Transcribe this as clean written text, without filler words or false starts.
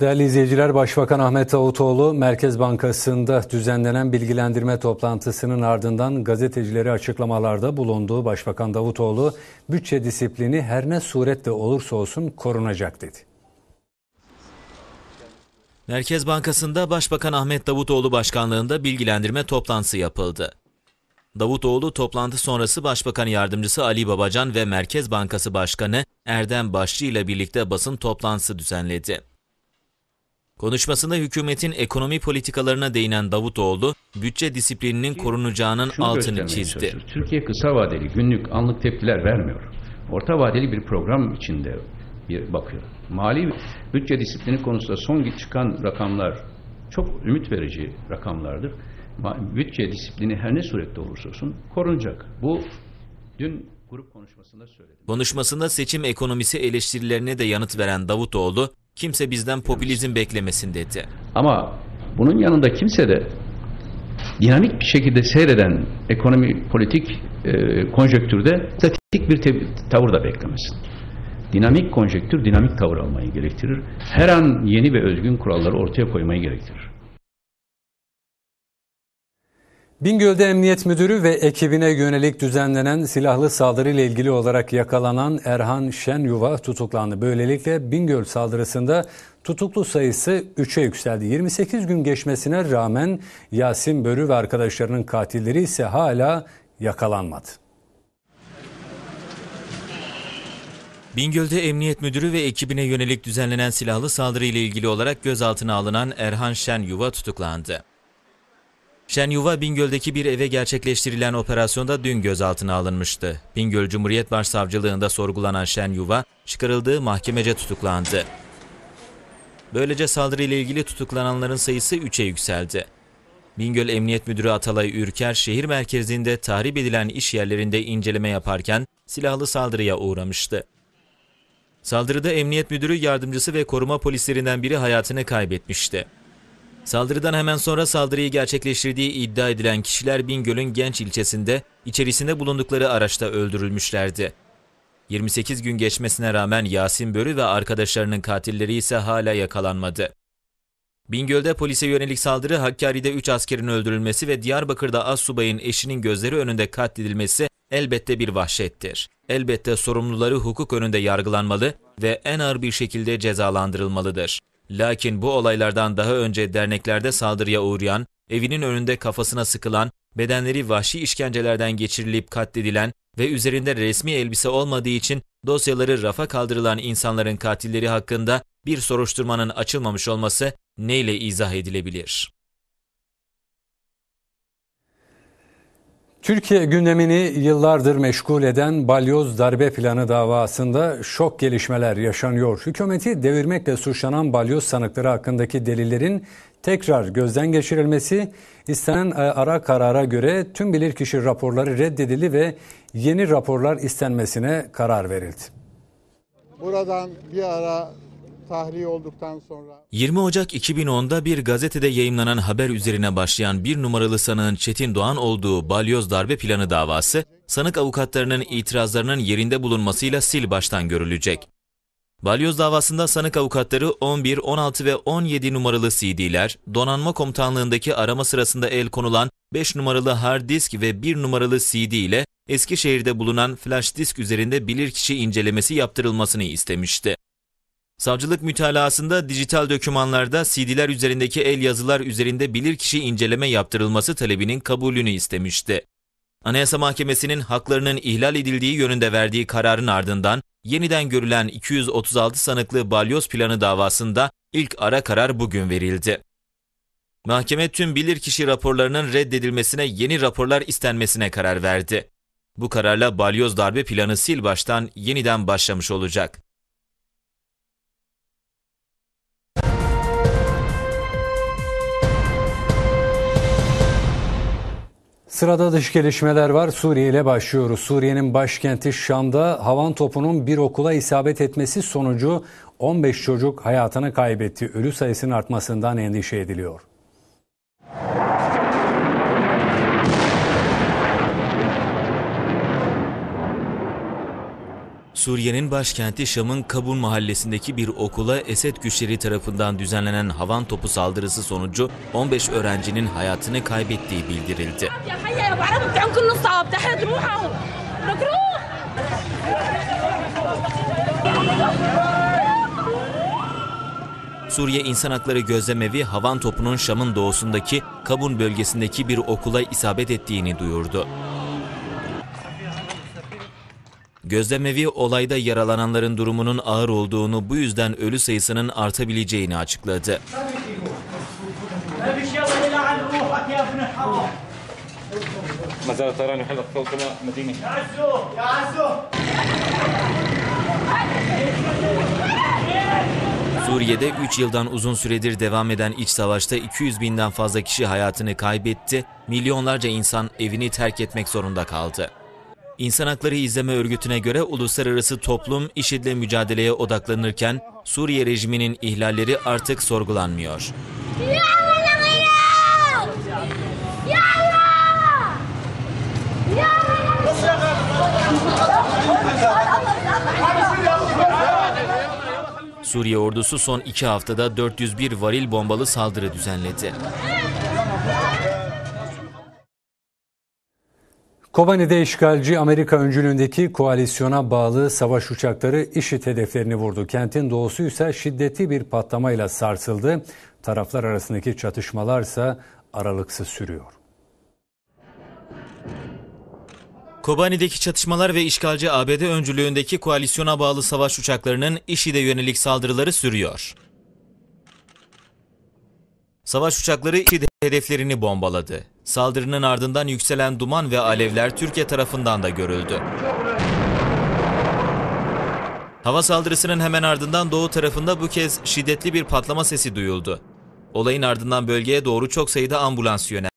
Değerli izleyiciler, Başbakan Ahmet Davutoğlu, Merkez Bankası'nda düzenlenen bilgilendirme toplantısının ardından gazetecilere açıklamalarda bulunduğu Başbakan Davutoğlu, bütçe disiplini her ne suretle olursa olsun korunacak dedi. Merkez Bankası'nda Başbakan Ahmet Davutoğlu başkanlığında bilgilendirme toplantısı yapıldı. Davutoğlu toplantı sonrası Başbakan Yardımcısı Ali Babacan ve Merkez Bankası Başkanı Erdem Başçı ile birlikte basın toplantısı düzenledi. Konuşmasında hükümetin ekonomi politikalarına değinen Davutoğlu, bütçe disiplininin korunacağının altını çizdi. Türkiye kısa vadeli, günlük, anlık tepkiler vermiyor. Orta vadeli bir program içinde bir bakıyor. Mali bütçe disiplini konusunda son çıkan rakamlar çok ümit verici rakamlardır. Bütçe disiplini her ne surette olursa olsun korunacak. Bu dün grup konuşmasında söyledim. Konuşmasında seçim ekonomisi eleştirilerine de yanıt veren Davutoğlu, kimse bizden popülizm beklemesin dedi. Ama bunun yanında kimse de dinamik bir şekilde seyreden ekonomi politik konjektürde statik bir tavır da beklemesin. Dinamik konjektür, dinamik tavır almayı gerektirir. Her an yeni ve özgün kuralları ortaya koymayı gerektirir. Bingöl'de Emniyet Müdürü ve ekibine yönelik düzenlenen silahlı saldırıyla ilgili olarak yakalanan Erhan Şenyuva tutuklandı. Böylelikle Bingöl saldırısında tutuklu sayısı 3'e yükseldi. 28 gün geçmesine rağmen Yasin Börü ve arkadaşlarının katilleri ise hala yakalanmadı. Bingöl'de Emniyet Müdürü ve ekibine yönelik düzenlenen silahlı saldırıyla ilgili olarak gözaltına alınan Erhan Şenyuva tutuklandı. Şenyuva, Bingöl'deki bir eve gerçekleştirilen operasyonda dün gözaltına alınmıştı. Bingöl Cumhuriyet Başsavcılığında sorgulanan Şenyuva, çıkarıldığı mahkemece tutuklandı. Böylece saldırıyla ilgili tutuklananların sayısı 3'e yükseldi. Bingöl Emniyet Müdürü Atalay Ürker, şehir merkezinde tahrip edilen iş yerlerinde inceleme yaparken silahlı saldırıya uğramıştı. Saldırıda Emniyet Müdürü yardımcısı ve koruma polislerinden biri hayatını kaybetmişti. Saldırıdan hemen sonra saldırıyı gerçekleştirdiği iddia edilen kişiler Bingöl'ün Genç ilçesinde içerisinde bulundukları araçta öldürülmüşlerdi. 28 gün geçmesine rağmen Yasin Börü ve arkadaşlarının katilleri ise hala yakalanmadı. Bingöl'de polise yönelik saldırı, Hakkari'de 3 askerin öldürülmesi ve Diyarbakır'da astsubayın eşinin gözleri önünde katledilmesi elbette bir vahşettir. Elbette sorumluları hukuk önünde yargılanmalı ve en ağır bir şekilde cezalandırılmalıdır. Lakin bu olaylardan daha önce derneklerde saldırıya uğrayan, evinin önünde kafasına sıkılan, bedenleri vahşi işkencelerden geçirilip katledilen ve üzerinde resmi elbise olmadığı için dosyaları rafa kaldırılan insanların katilleri hakkında bir soruşturmanın açılmamış olması neyle izah edilebilir? Türkiye gündemini yıllardır meşgul eden balyoz darbe planı davasında şok gelişmeler yaşanıyor. Hükümeti devirmekle suçlanan balyoz sanıkları hakkındaki delillerin tekrar gözden geçirilmesi, istenen ara karara göre tüm bilirkişi raporları reddedildi ve yeni raporlar istenmesine karar verildi. Buradan bir ara tahliye olduktan sonra 20 Ocak 2010'da bir gazetede yayımlanan haber üzerine başlayan bir numaralı sanığın Çetin Doğan olduğu balyoz darbe planı davası, sanık avukatlarının itirazlarının yerinde bulunmasıyla sil baştan görülecek. Balyoz davasında sanık avukatları 11, 16 ve 17 numaralı CD'ler, donanma komutanlığındaki arama sırasında el konulan 5 numaralı hard disk ve 1 numaralı CD ile Eskişehir'de bulunan flash disk üzerinde bilirkişi incelemesi yaptırılmasını istemişti. Savcılık mütalaasında dijital dokümanlarda CD'ler üzerindeki el yazılar üzerinde bilirkişi inceleme yaptırılması talebinin kabulünü istemişti. Anayasa Mahkemesi'nin haklarının ihlal edildiği yönünde verdiği kararın ardından yeniden görülen 236 sanıklı balyoz planı davasında ilk ara karar bugün verildi. Mahkeme tüm bilirkişi raporlarının reddedilmesine, yeni raporlar istenmesine karar verdi. Bu kararla balyoz darbe planı sil baştan yeniden başlamış olacak. Sırada dış gelişmeler var. Suriye ile başlıyoruz. Suriye'nin başkenti Şam'da havan topunun bir okula isabet etmesi sonucu 15 çocuk hayatını kaybetti. Ölü sayısının artmasından endişe ediliyor. Suriye'nin başkenti Şam'ın Kabun mahallesindeki bir okula Esed güçleri tarafından düzenlenen havan topu saldırısı sonucu 15 öğrencinin hayatını kaybettiği bildirildi. Suriye İnsan Hakları Gözlemevi havan topunun Şam'ın doğusundaki Kabun bölgesindeki bir okula isabet ettiğini duyurdu. Gözlemevi olayda yaralananların durumunun ağır olduğunu, bu yüzden ölü sayısının artabileceğini açıkladı. Suriye'de 3 yıldan uzun süredir devam eden iç savaşta 200 binden fazla kişi hayatını kaybetti, milyonlarca insan evini terk etmek zorunda kaldı. İnsan Hakları İzleme Örgütü'ne göre uluslararası toplum IŞİD'le mücadeleye odaklanırken Suriye rejiminin ihlalleri artık sorgulanmıyor. Suriye ordusu son 2 haftada 401 varil bombalı saldırı düzenledi. Kobani'de işgalci Amerika öncülüğündeki koalisyona bağlı savaş uçakları IŞİD hedeflerini vurdu. Kentin doğusu ise şiddetli bir patlamayla sarsıldı. Taraflar arasındaki çatışmalar ise aralıksız sürüyor. Kobani'deki çatışmalar ve işgalci ABD öncülüğündeki koalisyona bağlı savaş uçaklarının IŞİD'e yönelik saldırıları sürüyor. Savaş uçakları IŞİD hedeflerini bombaladı. Saldırının ardından yükselen duman ve alevler Türkiye tarafından da görüldü. Hava saldırısının hemen ardından doğu tarafında bu kez şiddetli bir patlama sesi duyuldu. Olayın ardından bölgeye doğru çok sayıda ambulans yöneldi.